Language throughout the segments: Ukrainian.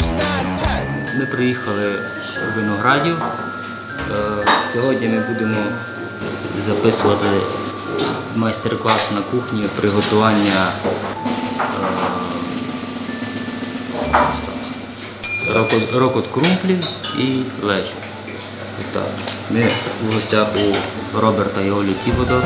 Ми приїхали в Виноградів. Сьогодні ми будемо записувати майстер-клас на кухні приготування рокот крумплів і лечо. Ми в гостях у Роберта і Олі Тіводор.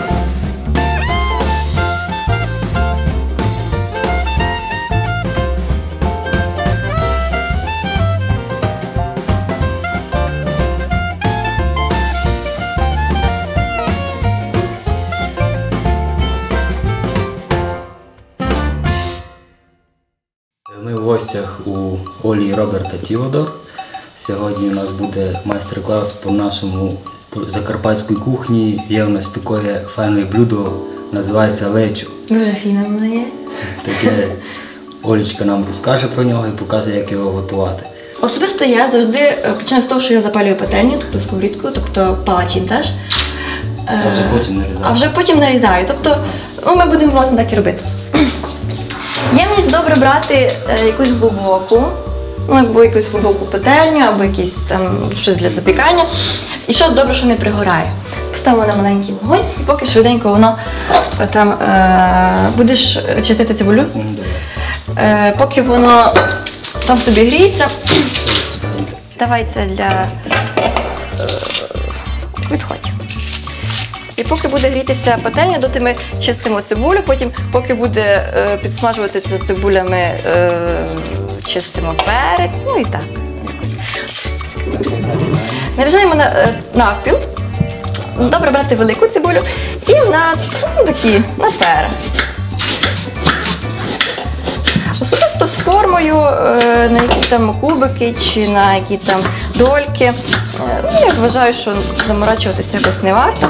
Ми в гостях у Олі і Роберта Тіводор. Сьогодні у нас буде майстер-клас по нашому закарпатській кухні. Є у нас таке файне блюдо, називається лечо. Дуже файне воно є. Таке Олічка нам розкаже про нього і покаже, як його готувати. Особисто я завжди починаю з того, що я запалюю пательню, тобто сковорідку, тобто палачин теж. А вже потім нарізаю. А вже потім нарізаю. Тобто, ми будемо, власне, так і робити. Ємність добре брати якусь глибоку, або якусь глибоку пательню, або якісь там щось для запікання. І що добре, що не пригорає. Поставимо на маленький вогонь, і поки швиденько воно там будеш чистити цибулю. Поки воно там собі гріється, давай це для відходь. І поки буде грітися пательня, доти ми чистимо цибулю, потім, поки буде підсмажуватися цибуля, ми чистимо перець, ну і так. Нарізаємо навпіл. Добре брати велику цибулю і на пера. Особисто з формою, на які там кубики чи на які там дольки. Я вважаю, що заморачуватися якось не варто.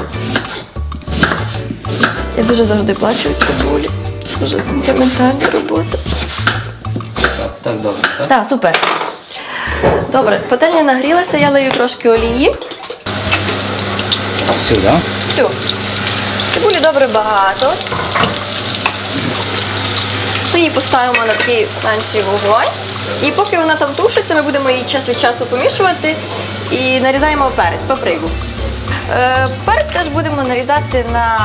Я дуже завжди плачу від цибулі. Дуже сентиментальна робота. Так, добре, так? Так, супер. Добре, пательня нагрілася, я лию трошки олії. Всю, так? Всю. Цибулі добре багато. Ми її поставимо на такий менший вогонь. І поки вона там тушиться, ми будемо її час від часу помішувати і нарізаємо перець, паприку. Перець теж будемо нарізати на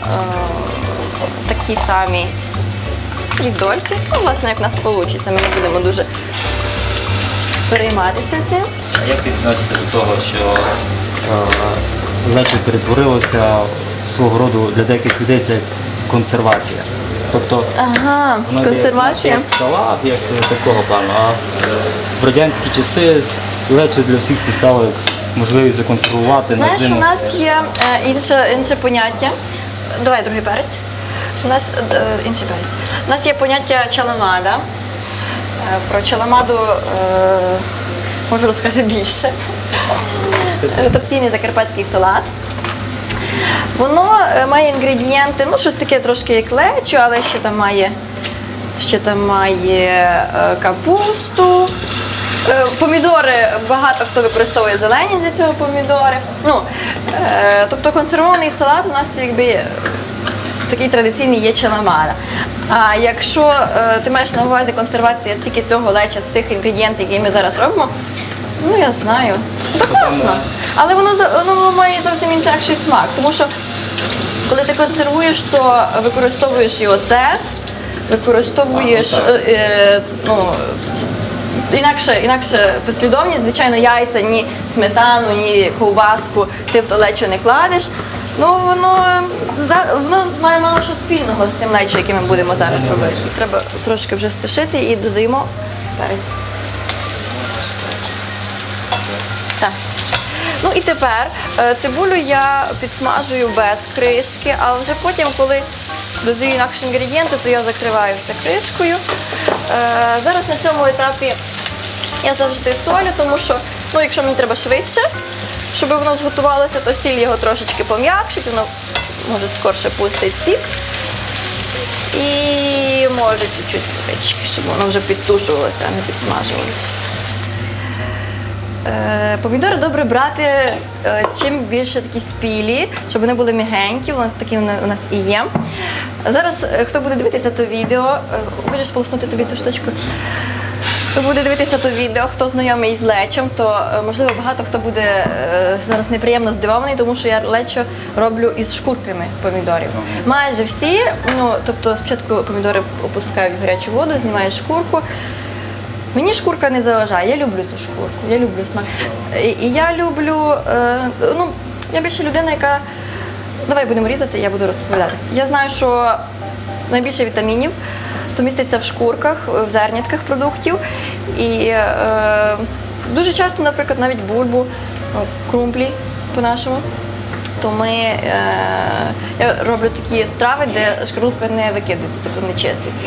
такі самі різдольки. Власне, як в нас вийде, ми не будемо дуже перейматися цим. А як відноситься до того, що лечо перетворилося свого роду для деяких людей це консервація? Тобто, консервація. Як салат, як такого плану. А в радянські часи лечо для всіх це стало можливість законсервувати на зиму. Знаєш, у нас є інше поняття. Давай другий перець. У нас інший перець. У нас є поняття чаламада. Про чаламаду можу розказати більше. Традиційний закарпатський салат. Воно має інгредієнти, щось таке трошки як лечо, але ще там має капусту. Помідори, багато хто використовує зелені для цього помідори. Тобто консервований салат у нас якби такий традиційний є чаламада. А якщо ти маєш на увазі консервація тільки цього леча з цих інгредієнтів, які ми зараз робимо, я знаю. Так класно. Але воно має зовсім інший смак, тому що коли ти консервуєш, то використовуєш і оцет, використовуєш інакше послідовність, звичайно, яйця, ні сметану, ні ковбаску ти в то лечо не кладеш. Воно має мало що спільного з цим лечо, яке ми будемо зараз робити. Треба трошки вже стишити і додаємо перець. Так. І тепер цибулю я підсмажую без кришки, а вже потім, коли додаю інакші інгредієнти, то я закриваю все кришкою. Зараз на цьому етапі я завжди солю, тому що, якщо мені треба швидше, щоб воно зготувалося, то сіль його трошечки пом'якшить, воно може скорше пустить сік. І може чуть-чуть водички, щоб воно вже підтушувалося, а не підсмажувалося. Помідори добре брати чим більше такі спілі, щоб вони були м'ягенькі, такі у нас і є. Зараз, хто буде дивитися це відео, хочеш сполоснути тобі цю штучку? хто буде дивитися то відео, хто знайомий з лечом, то, можливо, багато хто буде зараз неприємно здивований, тому що я лечо роблю із шкурками помідорів. Майже всі, ну, тобто спочатку помідори опускають в гарячу воду, знімаєш шкурку. Мені шкурка не заважає, я люблю цю шкурку, я люблю смак. І я люблю, ну, я більше людина, яка, давай будемо різати, я буду розповідати. Я знаю, що найбільше вітамінів то міститься в шкурках, в зернятках продуктів. І дуже часто, наприклад, навіть бульбу, крумплі по-нашому, то я роблю такі страви, де шкарлупка не викидується, тобто не чиститься.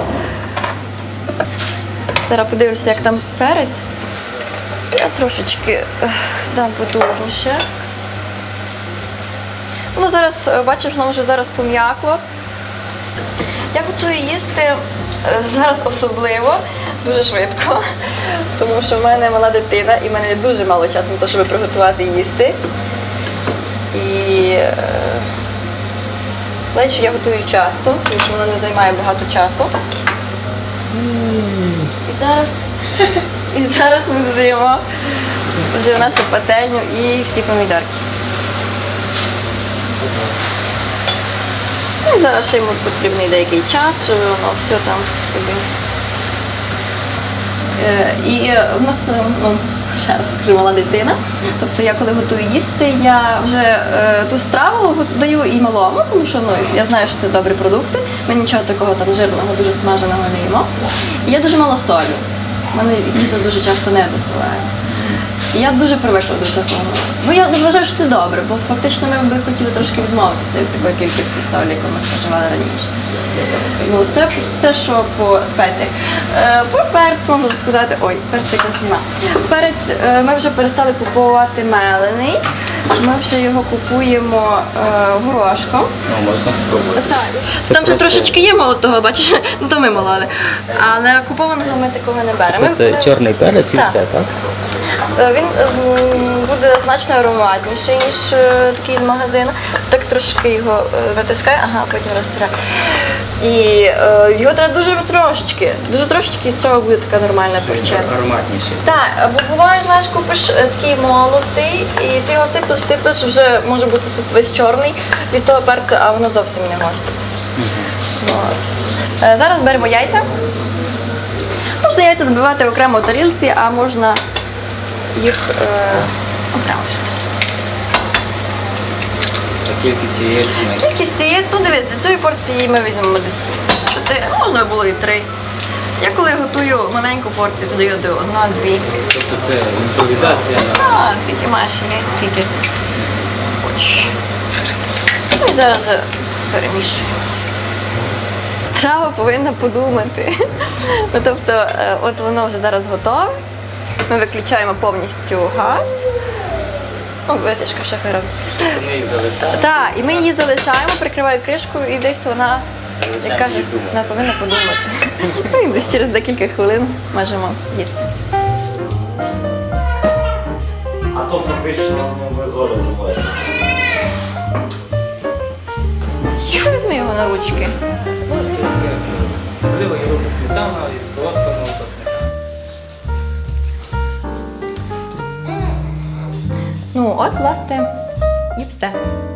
Зараз подивлюся, як там перець. Я трошечки дам потужніше. Воно зараз, бачиш, воно вже зараз пом'якло. Я готую їсти зараз особливо, дуже швидко, тому що в мене мала дитина і в мене дуже мало часу на те, щоб приготувати їсти. І лечо я готую часто, тому що воно не займає багато часу. І зараз ми додаємо вже в нашу пательню і всі помідорки. І зараз ще йому потрібний деякий час, щоб воно все там собі. І в нас, ну, ще раз скажу, мала дитина. Тобто я коли готую їсти, я вже ту страву даю і малому, тому що ну, я знаю, що це добрі продукти. Ми нічого такого там жирного, дуже смаженого не їмо. І я дуже мало солю. Мене їжа дуже часто не досолає. І я дуже привикла до такого. Ну, я не вважаю, що це добре, бо фактично ми би хотіли трошки відмовитися від такої кількості солі, яку ми споживали раніше. Ну, це те, що по спеціях. Про перець можу сказати, ой, перець якраз нема. Перець ми вже перестали купувати мелений, ми вже його купуємо горошком. Ну, можна спробувати. Так. Там вже трошечки є молотого, бачиш, ну то ми мололи. Але купованого ми такого не беремо. Просто чорний перець і все, так? Він буде значно ароматніший, ніж такий з магазину. Так трошки його натискає, ага, потім розтирає. І його треба дуже трошечки, і страва буде така нормальна перчена. Ароматніший. Так, бо буває, знаєш, купиш такий молотий, і ти його сипеш, вже може бути суп весь чорний від того перцю, а воно зовсім не гостре. Зараз беремо яйця. Можна яйця збивати окремо в тарілці, а можна їх окремо. Кількість яєць? Кількість яєць, ну дивись, для цієї порції ми візьмемо десь 4, можна було і 3. Я коли готую маленьку порцію, то даю 1-2. Тобто це імпровізація? Так, скільки маєш яєць, скільки хочеш. Ну і зараз вже перемішуємо. Страва повинна подумати. Ну, тобто, от воно вже зараз готове. Ми виключаємо повністю газ. Ну, витяжка шафера. Ми їх залишаємо? Так, і ми її залишаємо, прикриваю кришкою і десь вона, як каже, вона повинна подумати. Ну, і десь через декілька хвилин можемо їсти. А то фактично ви зору думаєте. Візьми його на ручки. Можливо, і руки сметана, і солодкого часника. Ну, от, власне, і все.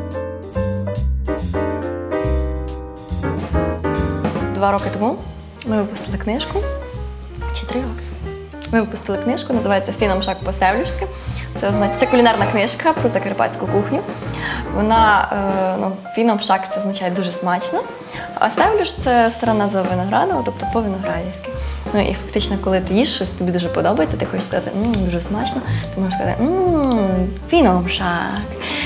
2 роки тому ми випустили книжку, чи 3 роки. Ми випустили книжку, називається «Фіном шак по-севлюшськи». Це кулінарна книжка про закарпатську кухню. Вона, фіном шак це означає дуже смачно, а севлюш це стара назва винограду, тобто по-виноградівськи. Ну і фактично, коли ти їш щось, тобі дуже подобається, ти хочеш сказати, дуже смачно, ти можеш сказати, фіном шак.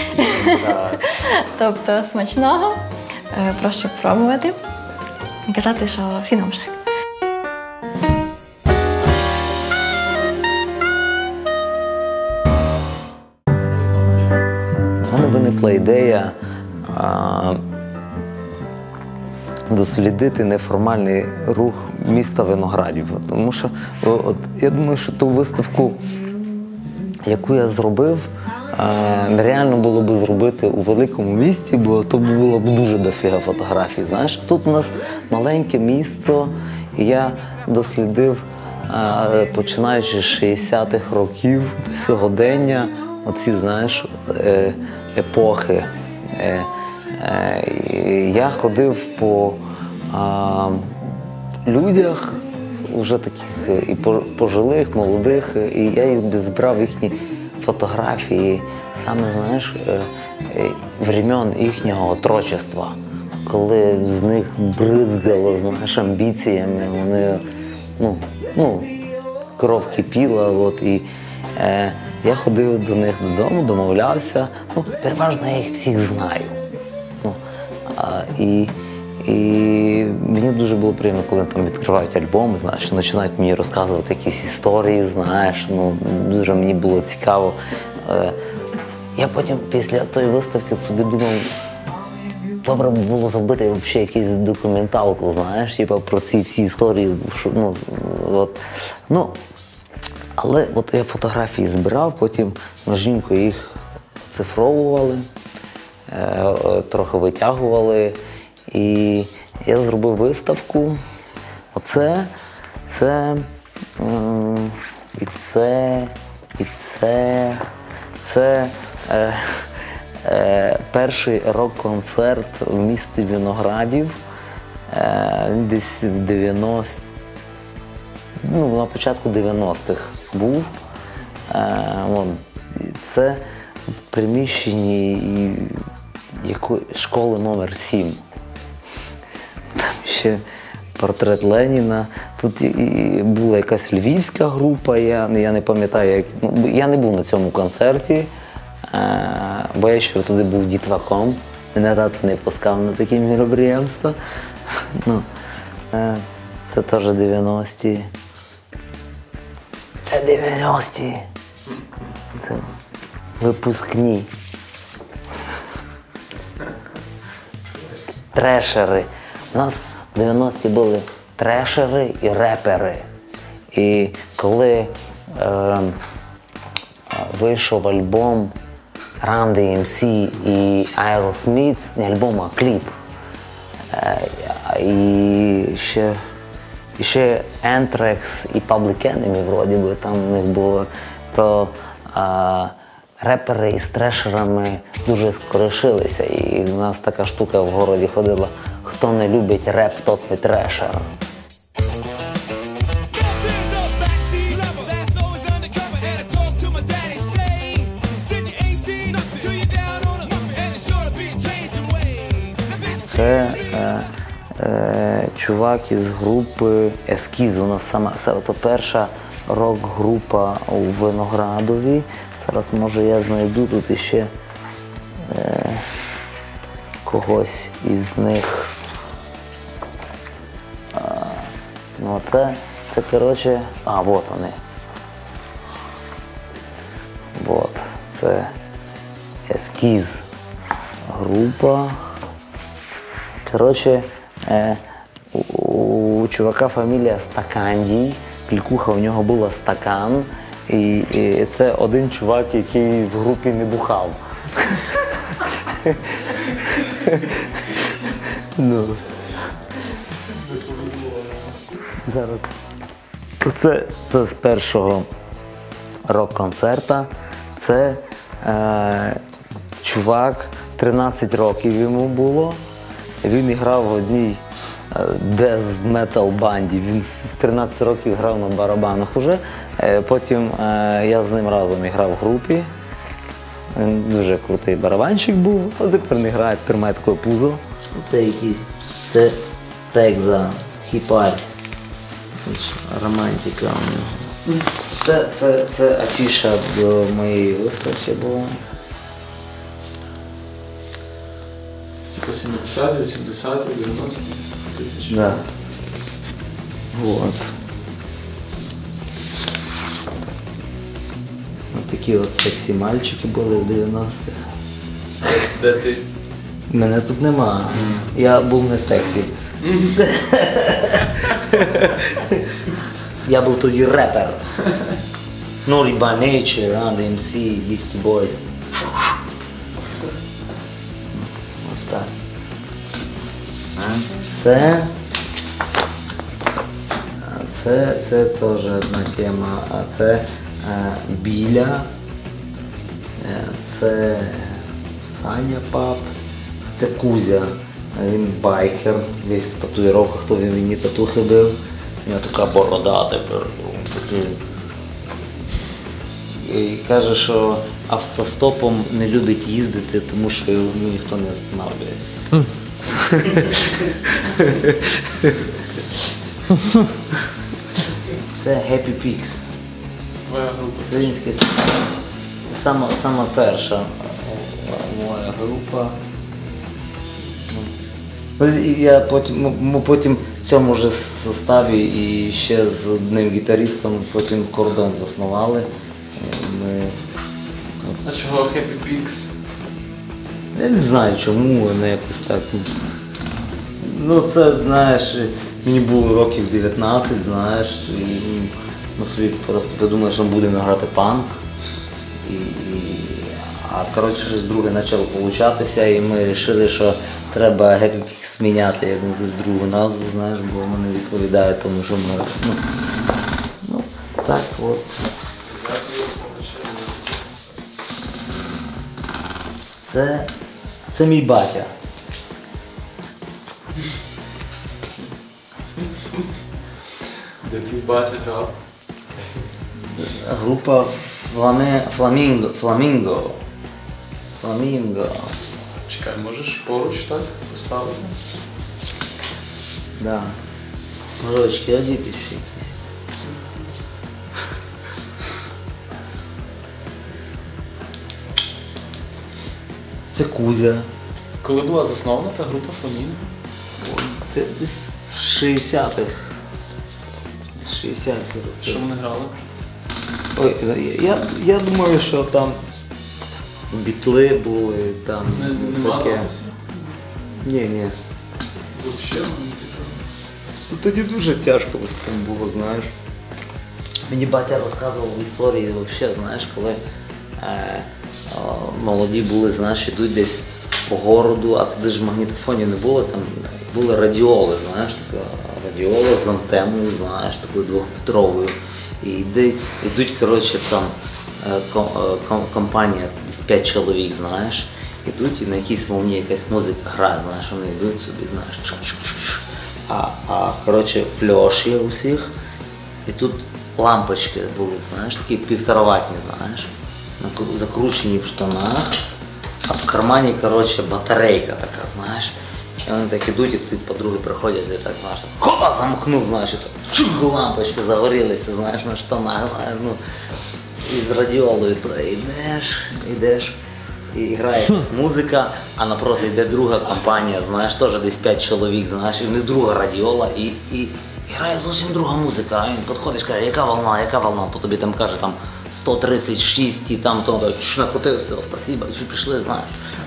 Тобто смачного, прошу пробувати і казати, що фіном шак. У мене виникла ідея дослідити неформальний рух міста Виноградів. Тому що я думаю, що ту виставку, яку я зробив, нереально було б зробити у великому місті, бо то було б дуже дофіга фотографій. Знаєш, тут у нас маленьке місто, і я дослідив починаючи з 60-х років до сьогодення, оці, знаєш, епохи. Я ходив по людях, вже таких і пожилих, молодих, і я збирав їхні фотографії, саме, знаєш, времен їхнього отрочества, коли з них бризгало, знаєш, амбіціями, вони, кров кипіла, і я ходив до них додому, домовлявся, переважно я їх всіх знаю. І мені дуже було приємно, коли там відкривають альбоми, знаєш, починають мені розказувати якісь історії, знаєш, дуже мені було цікаво. Я потім після тої виставки собі думав, добре б було зробити взагалі якусь документалку, знаєш, про ці всі історії. Але от я фотографії збирав, потім ми з жінкою їх оцифровували, трохи витягували. І я зробив виставку. Це перший рок-концерт в місті Виноградів. Десь на початку 90-х був. Це в приміщенні школи номер 7. Там ще портрет Леніна. Тут була якась львівська група, я не пам'ятаю, я не був на цьому концерті, бо я ще туди був дітваком. Мене тато не пускав на такі мероприємства. Це теж 90-ті. Це 90-ті. Це випускні. Трешери. У нас в 90-ті були трешери і репери. І коли вийшов альбом Run DMC і Aerosmith, не альбом, а кліп. І ще Anthrax і Public Enemy, вроді би, там в них було, то репери із трешерами дуже скоришилися. І в нас така штука в городі ходила: хто не любить реп, тот не трешер. Це чувак із групи Ескіз. У нас це перша рок-група у Виноградові. Зараз, може, я знайду тут іще когось із них. Це, коротше, от вони. От, це Ескіз група. Коротше, у чувака фамілія Стакандій, клікуха у нього була Стакан, і це один чувак, який в групі не бухав. Зараз. Це з першого рок-концерта. Це чувак, 13 років йому було. Він грав в одній дез-метал банді. Він в 13 років грав на барабанах уже. Потім я з ним разом грав в групі. Він дуже крутий барабанщик був, а тепер не грає, тепер має таке пузо. Це Текза, Хіпарь, романтика у нього. Це афіша до моєї виставки була. 70-ті, 80-ті, 90-ті, 2000-ті. Да. Вот. Ось такі от сексі мальчики були в 90-х. Де ти? Мене тут нема. Я був не сексі. Я був тоді репер. Naughty by Nature, Run DMC, Beastie Boys. Ось так. Це теж одна тема. А це Біля, це Саня Пап, це Кузя. Він байкер, весь в татуїровках, хто він мені татухи бив. У нього така борода тепер. І каже, що автостопом не любить їздити, тому що його ніхто не останавливається. Це Happy Pigs. Твоя група. Українська сама перша моя група. Ми потім в цьому ж составі і ще з одним гітаристом потім Кордон заснували. А чого Happy Pigs? Я не знаю чому, але якось так. Ну це, знаєш, мені було років 19, знаєш, і ми собі просто подумали, що ми будемо грати панк. А коротше, щось друге почало получатися, і ми вирішили, що треба Happy Pigs міняти якусь другу назву, знаєш, бо воно не відповідає тому, що ми. Ну так от. Це мій батя. Де твій батя грав? Група Фламінго. Чекай, можеш поруч так поставити? Да. Може очки одіти ще якісь. Це Кузя. Коли була заснована та група Фламінго? Це десь в 60-х. Десь 60-х років. Що вони грали? Ой, я думаю, що там бітли були, там Нема таке. запису? Ні. Взагалі? Ну, тоді дуже тяжко з тим було, знаєш. Мені батя розказував історії, взагалі, знаєш, коли молоді були, знаєш, ідуть десь по городу, а туди ж магнітофонів не було, там були радіоли, знаєш, така радіола з антеною, знаєш, такою двохметровою. І йдуть, коротше, там компанія, десь 5 чоловік, знаєш, ідуть і на якійсь волні якась музика грає, знаєш, вони йдуть собі, знаєш, коротше, фльош є у всіх, і тут лампочки були, знаєш, такі півтораватні, знаєш, закручені в штанах, а в кармані, коротше, батарейка така, знаєш. І вони так ідуть, і тут подруги приходять, і так, знаєш, так, хопа, замкнув, знаєш, і так, чук, лампочки загорілися, знаєш, на штанах, знаєш, ну, і з радіолою, то йдеш, і грає якась музика, а напроти йде друга компанія, знаєш, теж десь 5 чоловік, знаєш, і в них друга радіола, і грає зовсім друга музика, а він підходиш, каже, яка волна, то тобі там каже, там, 136 і там, то накрутив, все, спасибо, що прийшли, знаєш.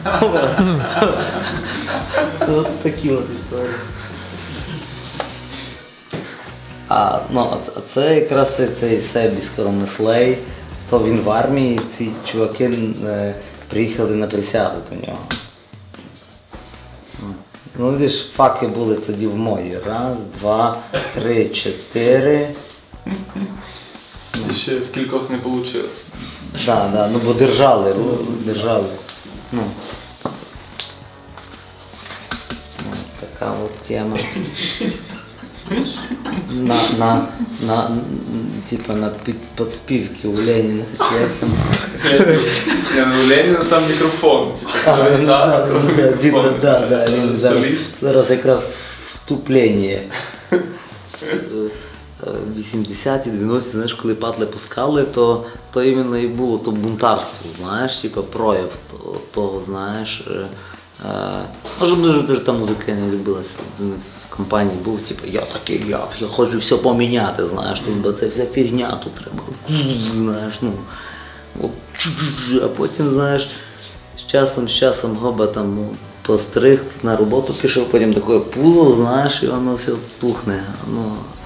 От такі от історії. А це якраз цей Себі Скоромислей, то він в армії, ці чуваки приїхали на присягу до нього. Ну, видиш, факи були тоді в мої. 1, 2, 3, 4. І ще в кількох не вийшло. Так, ну бо держали. Ну, така от тема. Типа на підспівки у Леніна. У Леніна там мікрофон. Він зараз якраз вступлення. 80-ті, 90-ті, знаєш, коли патли пускали, то іменно і було то бунтарство, знаєш, типу прояв того, знаєш. Може, дуже та музика не любилася. В компанії був, типу, я такий, я хочу все поміняти, знаєш, бо це вся фігня, тут треба, знаєш, ну, а потім, знаєш, з часом гоба там постриг, на роботу пішов, потім таке пузо, знаєш, і воно все тухне,